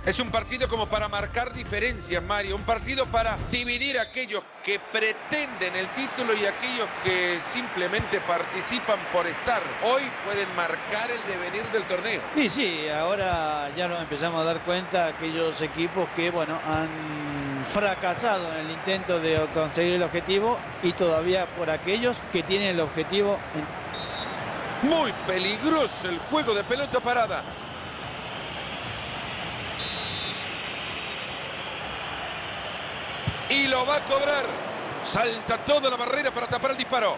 Es un partido como para marcar diferencias, Mario. Un partido para dividir a aquellos que pretenden el título y aquellos que simplemente participan por estar. Hoy pueden marcar el devenir del torneo. Y sí, ahora ya nos empezamos a dar cuenta aquellos equipos que, bueno, han fracasado en el intento de conseguir el objetivo y todavía por aquellos que tienen el objetivo. Muy peligroso el juego de pelota parada. Y lo va a cobrar. Salta toda la barrera para tapar el disparo.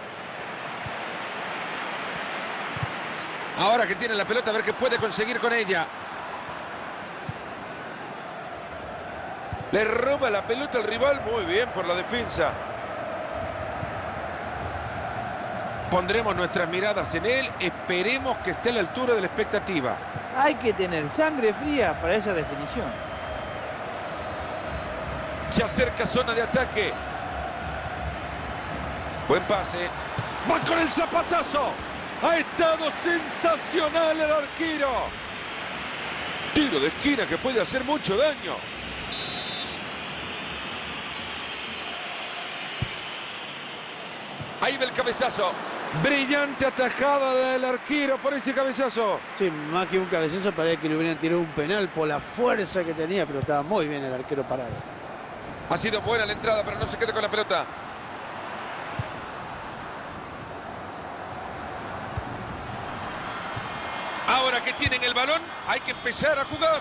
Ahora que tiene la pelota, a ver qué puede conseguir con ella. Le roba la pelota al rival. Muy bien por la defensa. Pondremos nuestras miradas en él. Esperemos que esté a la altura de la expectativa. Hay que tener sangre fría para esa definición. Se acerca zona de ataque. Buen pase. ¡Va con el zapatazo! Ha estado sensacional el arquero. Tiro de esquina que puede hacer mucho daño. Ahí va el cabezazo. Brillante atajada del arquero por ese cabezazo. Sí, más que un cabezazo, parece que le hubieran tirado un penal por la fuerza que tenía, pero estaba muy bien el arquero parado. Ha sido buena la entrada, pero no se quede con la pelota. Ahora que tienen el balón, hay que empezar a jugar.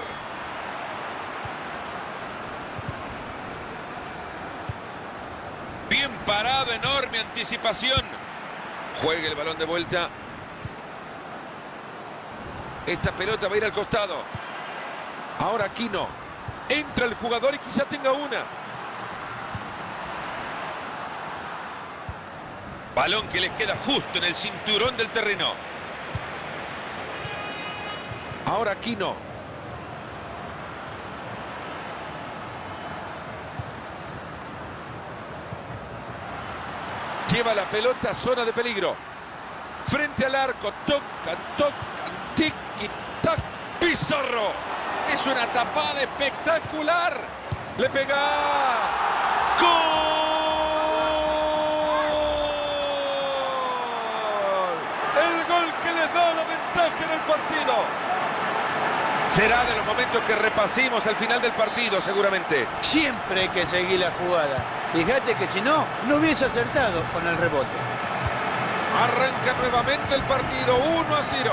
Bien parado, enorme anticipación. Juega el balón de vuelta. Esta pelota va a ir al costado. Ahora Aquino. Entra el jugador y quizá tenga una. Balón que les queda justo en el cinturón del terreno. Ahora Aquino. Lleva la pelota a zona de peligro. Frente al arco. Tocan. Tiki-tac. Pizarro. Es una tapada espectacular. Le pega. ¡Gol! El gol que les da la ventaja en el partido. Será de los momentos que repasemos al final del partido, seguramente. Siempre hay que seguir la jugada. Fíjate que si no, no hubiese acertado con el rebote. Arranca nuevamente el partido, 1-0.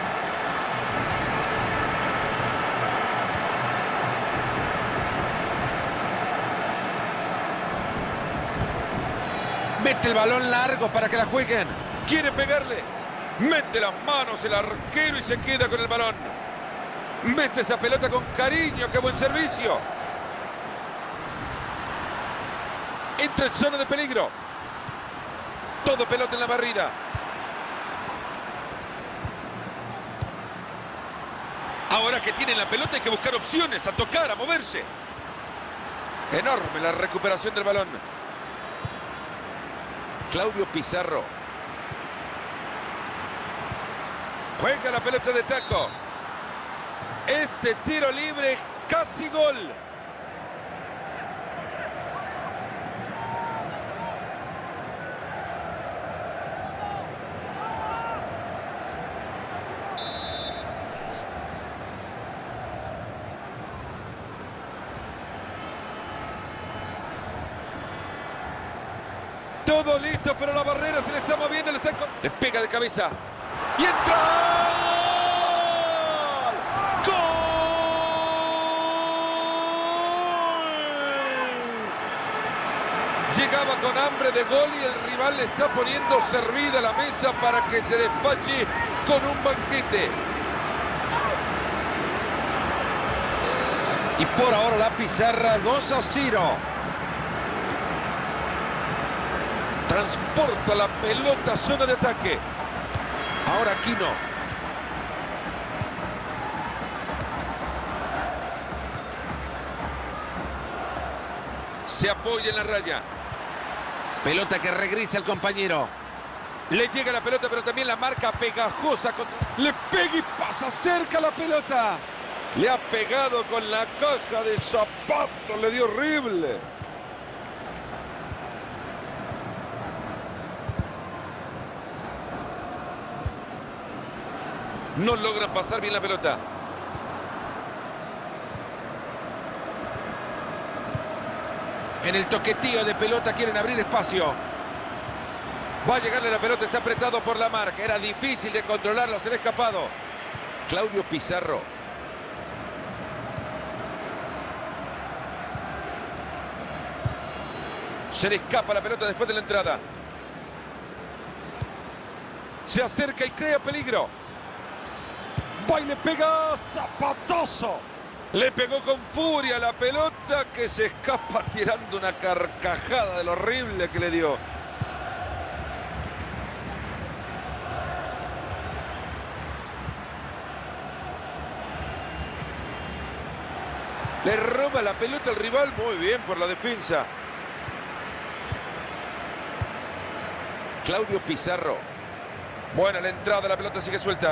Mete el balón largo para que la jueguen. Quiere pegarle. Mete las manos el arquero y se queda con el balón. Mete esa pelota con cariño. ¡Qué buen servicio! Entra en zona de peligro. Todo pelota en la barrida. Ahora que tienen la pelota hay que buscar opciones, a tocar, a moverse. Enorme la recuperación del balón. Claudio Pizarro. Juega la pelota de taco. Este tiro libre es casi gol. Todo listo, pero la barrera se le está moviendo. Le pega de cabeza. ¡Y entra! ¡Gol! Llegaba con hambre de gol y el rival le está poniendo servida la mesa para que se despache con un banquete. Y por ahora la pizarra 2-0. Transporta la pelota a zona de ataque. Ahora Aquino. Se apoya en la raya. Pelota que regresa al compañero. Le llega la pelota, pero también la marca pegajosa. Le pega y pasa cerca la pelota. Le ha pegado con la caja de zapatos, le dio horrible. No logran pasar bien la pelota. En el toquetío de pelota quieren abrir espacio. Va a llegarle la pelota, está apretado por la marca. Era difícil de controlarlo, se le ha escapado. Claudio Pizarro. Se le escapa la pelota después de la entrada. Se acerca y crea peligro. Va y le pega, zapatazo. Le pegó con furia la pelota que se escapa tirando una carcajada de lo horrible que le dio. Le roba la pelota al rival, muy bien por la defensa. Claudio Pizarro. Buena la entrada, la pelota sigue suelta.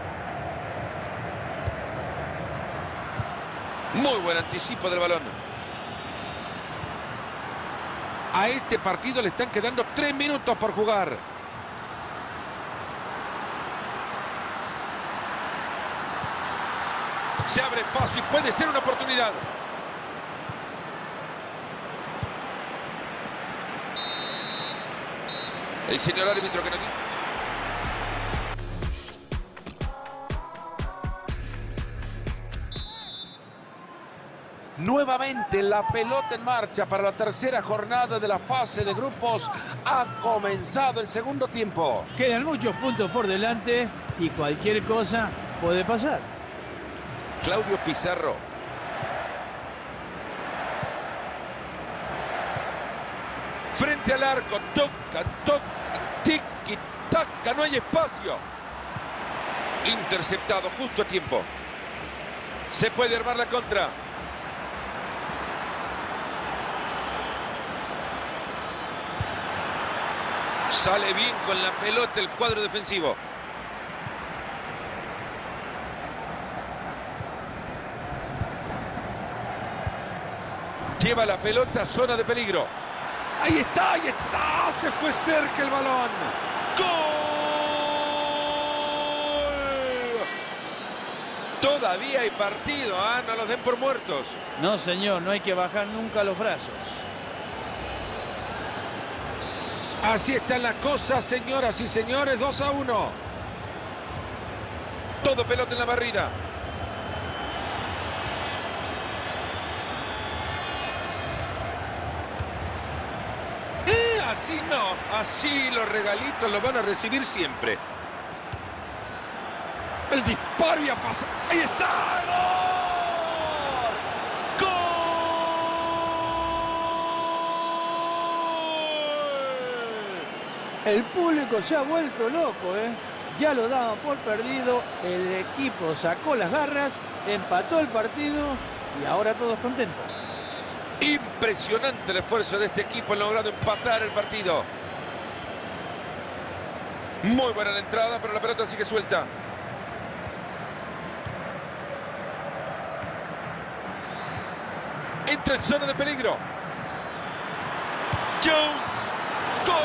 Muy buen anticipo del balón. A este partido le están quedando 3 minutos por jugar. Se abre espacio y puede ser una oportunidad. El señor árbitro que no tiene... Nuevamente la pelota en marcha para la tercera jornada de la fase de grupos. Ha comenzado el segundo tiempo. Quedan muchos puntos por delante y cualquier cosa puede pasar. Claudio Pizarro. Frente al arco. Toca, tiki, taca. No hay espacio. Interceptado justo a tiempo. Se puede armar la contra. Sale bien con la pelota el cuadro defensivo. Lleva la pelota a zona de peligro. Ahí está, ahí está. Se fue cerca el balón. ¡Gol! Todavía hay partido, ¿ah? No los den por muertos. No, señor, no hay que bajar nunca los brazos. Así están las cosas, señoras y señores, 2-1. Todo pelota en la barrida. Así no, así los regalitos los van a recibir siempre. El disparo y a pasar. ¡Ahí está! ¡Gol! ¡Gol! El público se ha vuelto loco, ¿eh? Ya lo daban por perdido, el equipo sacó las garras, empató el partido y ahora todos contentos. Impresionante el esfuerzo de este equipo, han logrado empatar el partido. Muy buena la entrada, pero la pelota sigue suelta. Entra en zona de peligro. Jones. ¡Gol!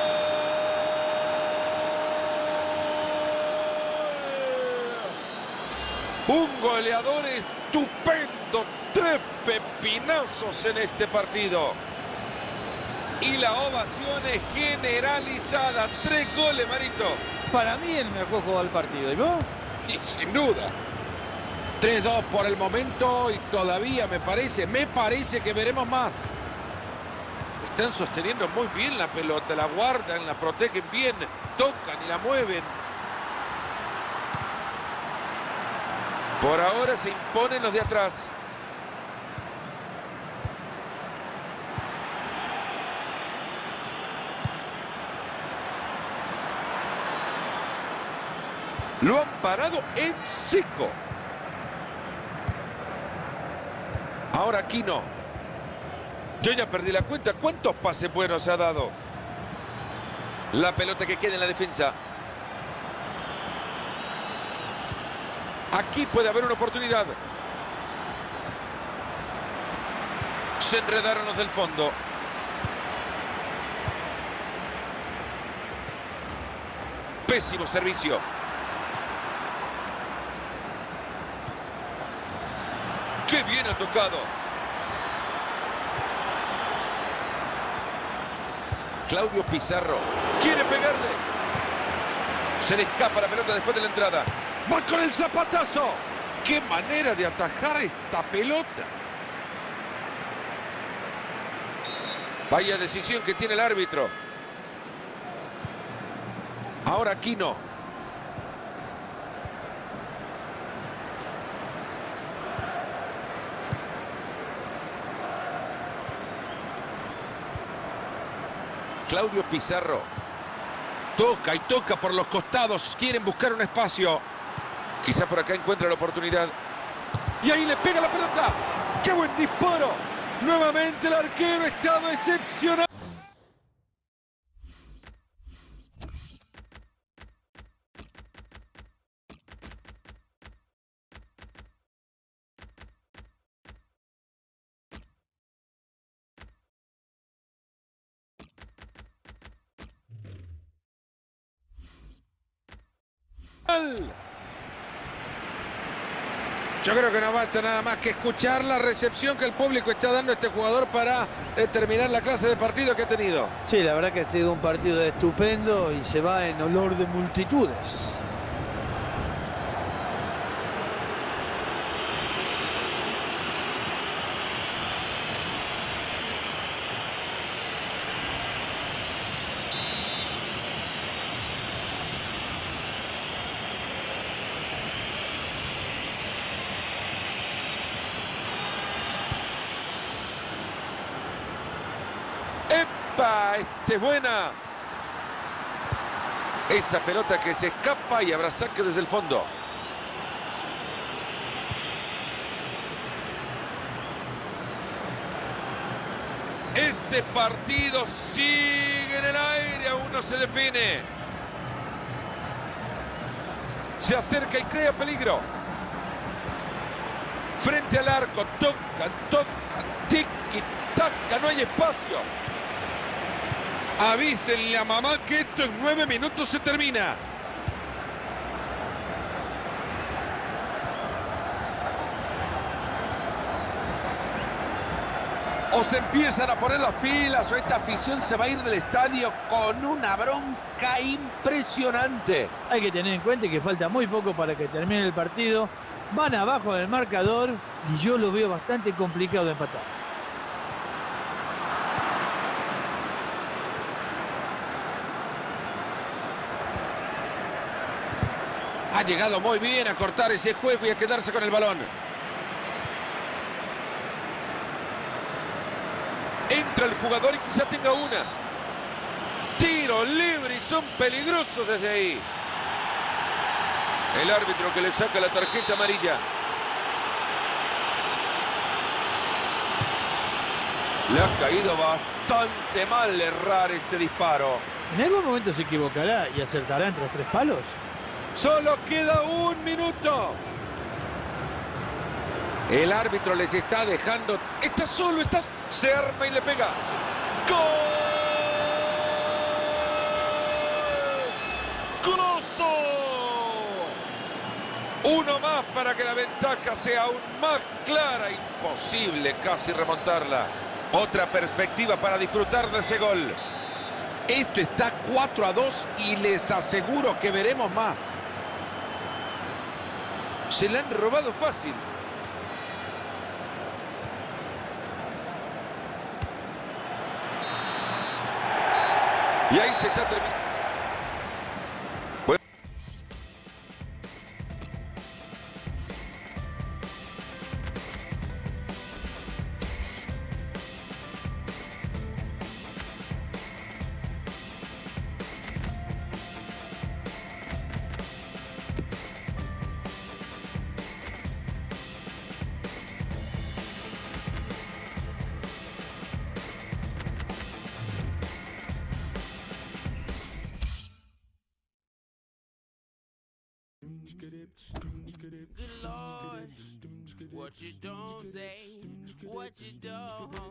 Un goleador estupendo. 3 pepinazos en este partido. Y la ovación es generalizada. 3 goles, Marito. Para mí el mejor jugador del partido. ¿Y vos? Y sin duda. 3-2 por el momento y todavía me parece que veremos más. Están sosteniendo muy bien la pelota, la guardan, la protegen bien, tocan y la mueven. Por ahora se imponen los de atrás. Lo han parado en seco. Ahora Aquino. Yo ya perdí la cuenta. ¿Cuántos pases buenos ha dado? La pelota que queda en la defensa. Aquí puede haber una oportunidad. Se enredaron los del fondo. Pésimo servicio. ¡Qué bien ha tocado! Claudio Pizarro quiere pegarle. Se le escapa la pelota después de la entrada. ¡Va con el zapatazo! ¡Qué manera de atajar esta pelota! Vaya decisión que tiene el árbitro. Ahora Aquino. Claudio Pizarro. Toca y toca por los costados. Quieren buscar un espacio. Quizá por acá encuentra la oportunidad. Y ahí le pega la pelota. ¡Qué buen disparo! Nuevamente el arquero ha estado excepcional. Yo creo que no basta nada más que escuchar la recepción que el público está dando a este jugador para determinar la clase de partido que ha tenido. Sí, la verdad que ha sido un partido estupendo y se va en olor de multitudes. Este es buena. Esa pelota que se escapa y habrá saque desde el fondo. Este partido sigue en el aire, aún no se define. Se acerca y crea peligro. Frente al arco, tocan, tiki, taca, no hay espacio. Avísenle a mamá que esto en 9 minutos se termina. O se empiezan a poner las pilas o esta afición se va a ir del estadio con una bronca impresionante. Hay que tener en cuenta que falta muy poco para que termine el partido. Van abajo del marcador y yo lo veo bastante complicado de empatar. Ha llegado muy bien a cortar ese juego y a quedarse con el balón. Entra el jugador y quizá tenga una. Tiro libre y son peligrosos desde ahí. El árbitro que le saca la tarjeta amarilla. Le ha caído bastante mal errar ese disparo. ¿En algún momento se equivocará y acertará entre los 3 palos? Solo queda 1 minuto. El árbitro les está dejando. Está solo, se arma y le pega. ¡Gol! ¡Goloso! Uno más para que la ventaja sea aún más clara. Imposible casi remontarla. Otra perspectiva para disfrutar de ese gol. Esto está 4-2 y les aseguro que veremos más. Se la han robado fácil. Y ahí se está terminando. Good Lord, what you don't say, what you don't